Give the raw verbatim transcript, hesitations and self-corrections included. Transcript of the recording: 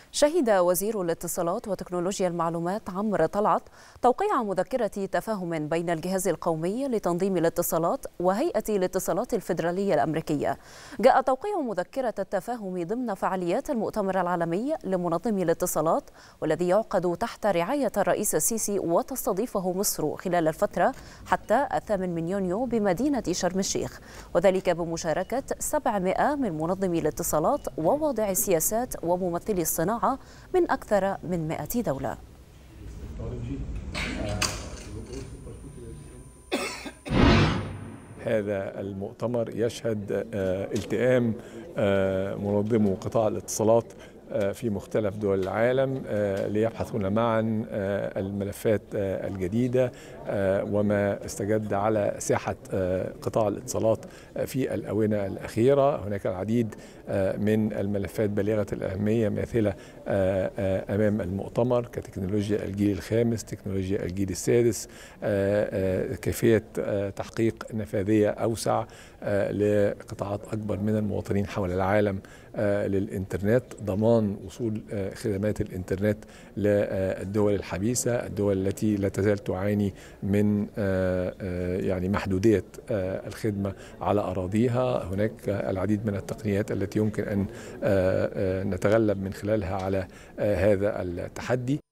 شهد وزير الاتصالات وتكنولوجيا المعلومات عمرو طلعت توقيع مذكرة تفاهم بين الجهاز القومي لتنظيم الاتصالات وهيئة الاتصالات الفيدرالية الأمريكية. جاء توقيع مذكرة التفاهم ضمن فعاليات المؤتمر العالمي لمنظمي الاتصالات، والذي يعقد تحت رعاية الرئيس السيسي وتستضيفه مصر خلال الفترة حتى الثامن من يونيو بمدينة شرم الشيخ، وذلك بمشاركة سبعمائة من منظمي الاتصالات وواضعي السياسات وممثلي الصناعة من أكثر من مائة دولة. هذا المؤتمر يشهد التئام منظمو قطاع الاتصالات في مختلف دول العالم ليبحثون معا الملفات الجديدة وما استجد على ساحة قطاع الاتصالات في الآونة الأخيرة. هناك العديد من الملفات بالغة الأهمية ماثلة أمام المؤتمر كتكنولوجيا الجيل الخامس، تكنولوجيا الجيل السادس، كيفية تحقيق نفاذية أوسع لقطاعات أكبر من المواطنين حول العالم للإنترنت، ضمان وصول خدمات الإنترنت للدول الحبيسة، الدول التي لا تزال تعاني من يعني محدودية الخدمة على أراضيها. هناك العديد من التقنيات التي يمكن أن نتغلب من خلالها على هذا التحدي.